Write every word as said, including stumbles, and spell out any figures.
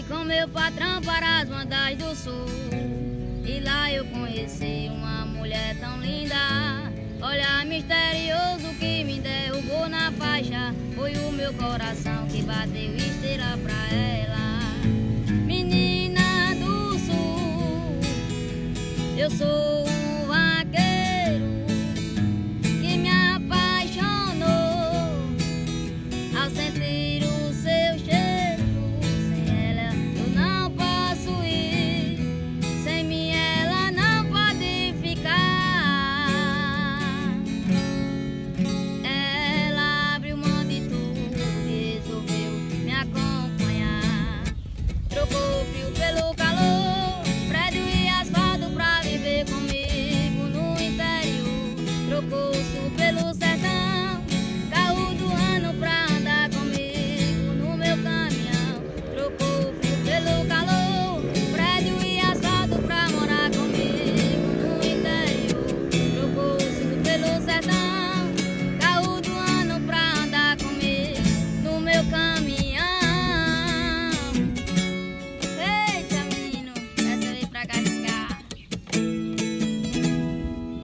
com meu patrão para as bandas do sul. E lá eu conheci uma mulher tão linda. Olhar misterioso que me derrubou na faixa. Foi o meu coração que bateu esteira pra ela. Menina do sul, eu sou